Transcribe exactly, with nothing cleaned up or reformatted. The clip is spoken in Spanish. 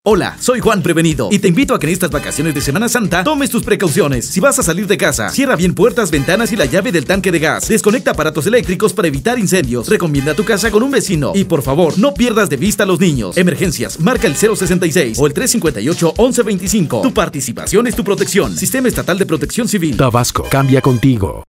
Hola, soy Juan Prevenido y te invito a que en estas vacaciones de Semana Santa tomes tus precauciones. Si vas a salir de casa, cierra bien puertas, ventanas y la llave del tanque de gas. Desconecta aparatos eléctricos para evitar incendios. Recomienda tu casa con un vecino. Y por favor, no pierdas de vista a los niños. Emergencias, marca el cero sesenta y seis o el tres cincuenta y ocho, once veinticinco. Tu participación es tu protección. Sistema Estatal de Protección Civil. Tabasco, cambia contigo.